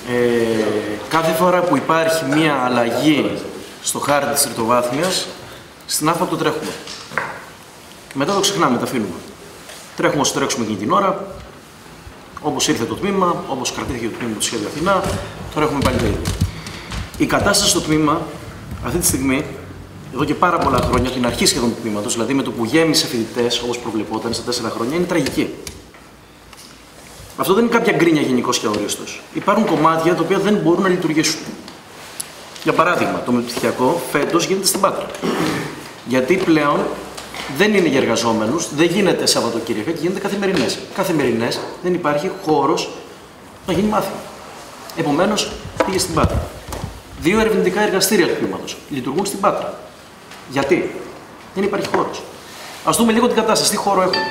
Κάθε φορά που υπάρχει μία αλλαγή στο χάρτη της τριτοβάθμιας, στην ΑΦΑ το τρέχουμε. Μετά το ξεχνάμε, τα αφήνουμε. Τρέχουμε όσο τρέξουμε εκείνη την ώρα, όπως ήρθε το τμήμα, όπως κρατήθηκε το τμήμα του Σχέδιου Αθηνά, τώρα έχουμε πάλι τα ίδια. Η κατάσταση στο τμήμα, αυτή τη στιγμή, εδώ και πάρα πολλά χρόνια, την αρχή σχεδόν του τμήματος, δηλαδή με το που γέμισε φοιτητές, όπως προβλεπόταν στα 4 χρόνια, είναι τραγική. Αυτό δεν είναι κάποια γκρίνια γενικώς και αορίστως. Υπάρχουν κομμάτια τα οποία δεν μπορούν να λειτουργήσουν. Για παράδειγμα, το μεταπτυχιακό φέτος γίνεται στην Πάτρα. Γιατί πλέον δεν είναι για εργαζόμενους, δεν γίνεται Σαββατοκύριακα και γίνεται καθημερινές. Καθημερινές δεν υπάρχει χώρος να γίνει μάθημα. Επομένως, πήγε στην Πάτρα. 2 ερευνητικά εργαστήρια του τμήματος λειτουργούν στην Πάτρα. Γιατί? Δεν υπάρχει χώρος. Ας δούμε λίγο την κατάσταση. Τι χώρο έχουμε.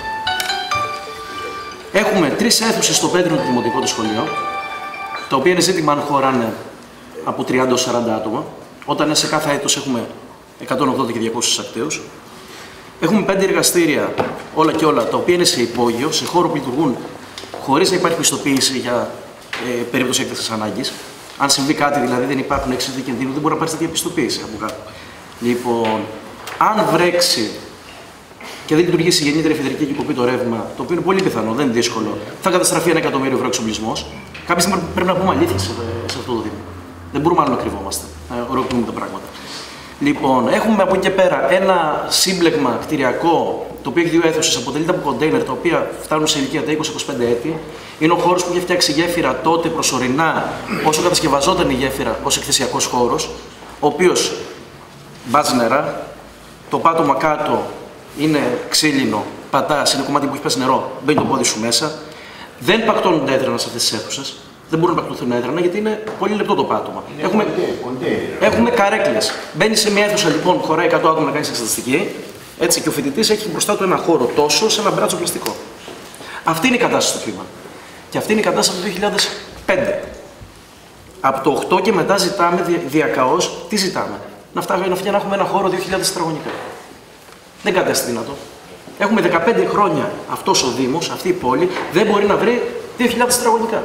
Έχουμε 3 αίθουσες στο Πέτρινο το δημοτικό του σχολείο, τα οποία είναι ζήτημα αν χωράνε από 30 έως 40 άτομα, όταν σε κάθε έτος έχουμε 180 και 200 ακταίους. Έχουμε 5 εργαστήρια, όλα και όλα, τα οποία είναι σε υπόγειο, σε χώρο που λειτουργούν χωρίς να υπάρχει πιστοποίηση για περίπτωση έκτακτης ανάγκης. Αν συμβεί κάτι, δηλαδή δεν υπάρχουν έξυπνοι κινδύνου, δεν μπορεί να πάρει τέτοια πιστοποίηση από κάτω. Λοιπόν, αν βρέξει και δεν λειτουργήσει η γεννήτερη εφεδρική εκπομπή το ρεύμα, το οποίο είναι πολύ πιθανό, δεν είναι δύσκολο, θα καταστραφεί 1 εκατομμύριο ευρώ εξοπλισμός. Κάποια στιγμή πρέπει να πούμε αλήθεια σε αυτό το Δήμο. Δεν μπορούμε άλλο να κρυβόμαστε, να οροποιούμε τα πράγματα. Λοιπόν, έχουμε από εκεί και πέρα ένα σύμπλεγμα κτηριακό, το οποίο έχει 2 αίθουσες, αποτελείται από κοντέινερ, τα οποία φτάνουν σε ηλικία τα 20-25 έτη. Είναι ο χώρος που είχε φτιάξει η γέφυρα τότε προσωρινά, όσο κατασκευαζόταν η γέφυρα ως εκθεσιακός χώρος, ο οποίος βάζει νερά, το πάτωμα κάτω είναι ξύλινο, πατάς, είναι κομμάτι που έχει πέσει νερό, μπαίνει το πόδι σου μέσα. Δεν πακτώνονται έδρανα σε αυτές τις αίθουσες. Δεν μπορούν να πακτωθούν έδρανα γιατί είναι πολύ λεπτό το πάτωμα. Έχουμε καρέκλες. Μπαίνει σε μια αίθουσα λοιπόν, χωράει 100 άτομα να κάνει εξεταστική, έτσι, και ο φοιτητής έχει μπροστά του ένα χώρο τόσο σε ένα μπράτσο πλαστικό. Αυτή είναι η κατάσταση στο κλίμα. Και αυτή είναι η κατάσταση από το 2005. Από το 8 και μετά ζητάμε διακαώς, τι ζητάμε? Να έχουμε ένα χώρο 2.000 τετραγωνικά. Δεν κατέστη δυνατό. Έχουμε 15 χρόνια αυτός ο Δήμος, αυτή η πόλη, δεν μπορεί να βρει 2.000 τετραγωνικά.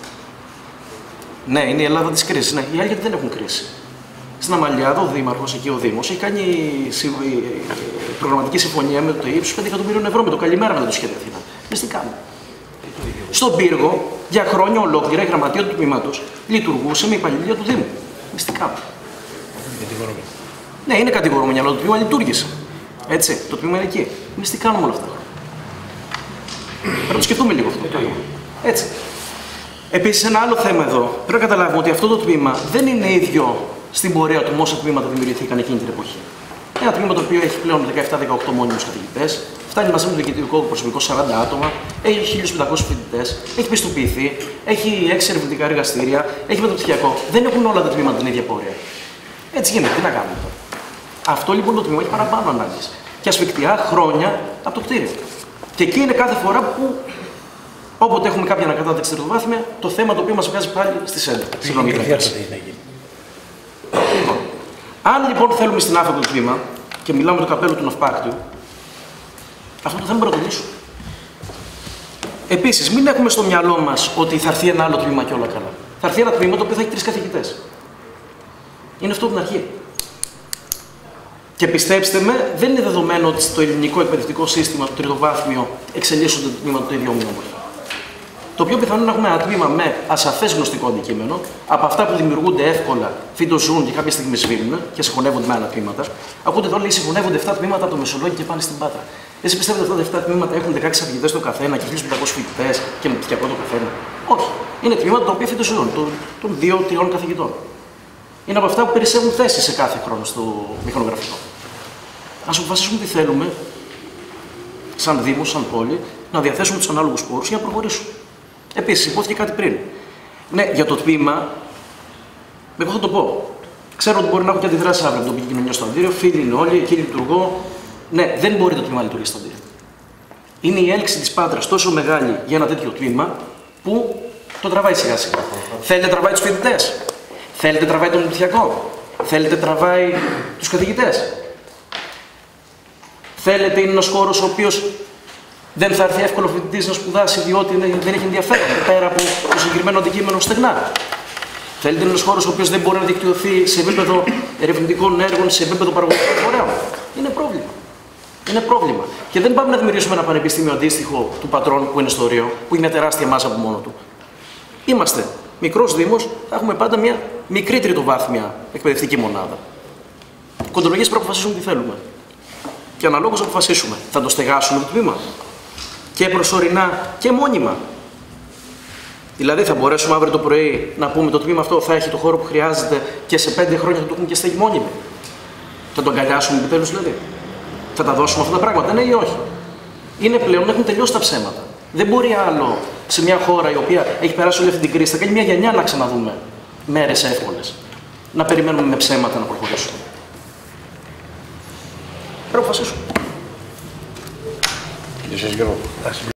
Ναι, είναι η Ελλάδα της κρίσης. Ναι, οι άλλοι δεν έχουν κρίση. Στην Αμαλιάδα, ο Δήμαρχος, εκεί ο Δήμος, έχει κάνει προγραμματική συμφωνία με το ύψος 5 εκατομμυρίων ευρώ με το καλημέρα με το Σχέδιο Αθηνά. Εμείς τι κάνουμε? Στον Πύργο, για χρόνια ολόκληρα, η γραμματεία του τμήματος λειτουργούσε με υπαλληλία του Δήμου. Εμείς τι κάνουμε? Ναι, είναι κατηγορούμενοι, αλλά το τμήμα λειτουργήσε. Έτσι, το τμήμα είναι εκεί. Εμείς τι κάνουμε όλα αυτά? Πρέπει να το σκεφτούμε λίγο αυτό. Έτσι. Επίσης, ένα άλλο θέμα εδώ. Πρέπει να καταλάβουμε ότι αυτό το τμήμα δεν είναι ίδιο στην πορεία του με όσα τμήματα δημιουργήθηκαν εκείνη την εποχή. Ένα τμήμα το οποίο έχει πλέον 17-18 μόνιμους καθηγητές, φτάνει μαζί με το διοικητικό προσωπικό 40 άτομα, έχει 1.500 φοιτητές, έχει πιστοποιηθεί, έχει 6 ερευνητικά εργαστήρια, έχει μεταπτυχιακό. Δεν έχουν όλα τα τμήματα την ίδια πορεία. Έτσι γίνεται, τι να κάνουμε τώρα? Αυτό λοιπόν το τμήμα έχει παραπάνω ανάγκες. Και ασφικτιά χρόνια από το κτίριο. Και εκεί είναι κάθε φορά που, όποτε έχουμε κάποια ανακατάταξη τριτοβάθμια, το θέμα το οποίο μας βγάζει πάλι στη ΣΕΝΤΑ. Συγγνώμη. Αν λοιπόν θέλουμε στην ΑΦΑ το τμήμα και μιλάμε το καπέλο του ναυπάκτιου, αυτό το θέμα πρέπει να το λύσουμε. Επίσης, μην έχουμε στο μυαλό μας ότι θα έρθει ένα άλλο τμήμα και όλα καλά. Θα έρθει ένα τμήμα το οποίο θα έχει 3 καθηγητές. Είναι αυτό από την αρχή. Και πιστέψτε με, δεν είναι δεδομένο ότι στο ελληνικό εκπαιδευτικό σύστημα του τριτοβάθμιο εξελίσσονται το τμήμα το ίδιο όμορφα. Το πιο πιθανό είναι να έχουμε ένα τμήμα με ασαφές γνωστικό αντικείμενο, από αυτά που δημιουργούνται εύκολα, φυτοζούν και κάποια στιγμή σβήνουν και συγχωνεύονται με άλλα τμήματα. Ακούτε εδώ λέει συγχωνεύονται 7 τμήματα από το Μεσολόγιο και πάνε στην Πάτρα. Εσείς πιστεύετε ότι αυτά τα 7 τμήματα έχουν 16 καθηγητές το καθένα και 1.500 φοιτητές και μεταπτυχιακό το καθένα? Όχι. Είναι τμήματα τα οποία φυτοζούν των 2-3 καθηγητών. Είναι από αυτά που περισσεύουν θέσεις σε κάθε χρόνο στο μηχανογραφικό. Ας αποφασίσουμε τι θέλουμε, σαν Δήμο, σαν πόλη, να διαθέσουμε τους ανάλογους πόρους για να προχωρήσουμε. Επίσης, υπόθηκε κάτι πριν. Ναι, για το τμήμα, εγώ θα το πω. Ξέρω ότι μπορεί να έχω και αντιδράσει αύριο από το τοπική κοινωνία στο Αντίριο, φίλοι είναι όλοι, εκεί λειτουργώ. Ναι, δεν μπορεί το τμήμα να λειτουργήσει στο Αντίριο. Είναι η έλξη της Πάτρας τόσο μεγάλη για ένα τέτοιο τμήμα που το τραβάει σιγά σιγά. Θέλετε τραβάει τους φοιτητές, θέλετε τραβάει τον μεταπτυχιακό, θέλετε τραβάει τους καθηγητές. Θέλετε είναι ένας χώρος ο οποίος δεν θα έρθει εύκολο φοιτητής να σπουδάσει διότι δεν έχει ενδιαφέρον πέρα από το συγκεκριμένο αντικείμενο στεγνά. Θέλετε ένας χώρος ο οποίος δεν μπορεί να δικτυωθεί σε επίπεδο ερευνητικών έργων, σε επίπεδο παραγωγικών φορέων? Είναι πρόβλημα. Είναι πρόβλημα. Και δεν πάμε να δημιουργήσουμε ένα πανεπιστήμιο αντίστοιχο του Πατρών που είναι στο Ρίο, που είναι μια τεράστια μάζα από μόνο του. Είμαστε μικρός Δήμος, θα έχουμε πάντα μια μικρή τριτοβάθμια εκπαιδευτική μονάδα. Κοντολογίες πρέπει να αποφασίσουμε τι θέλουμε. Και αναλόγως αποφασίσουμε. Θα το στεγάσουμε το τμήμα. Και προσωρινά και μόνιμα. Δηλαδή θα μπορέσουμε αύριο το πρωί να πούμε το τμήμα αυτό θα έχει το χώρο που χρειάζεται και σε 5 χρόνια θα το έχουμε και στέγη μόνιμη. Θα το αγκαλιάσουμε επιτέλους δηλαδή? Θα τα δώσουμε αυτά τα πράγματα, ναι ή όχι? Είναι πλέον, έχουν τελειώσει τα ψέματα. Δεν μπορεί άλλο σε μια χώρα η οποία έχει περάσει όλη αυτή την κρίση, θα κάνει μια γενιά να ξαναδούμε μέρες εύκολες. Να περιμένουμε με ψέματα να προχωρήσουμε. Πρέπει να αποφασίσουμε.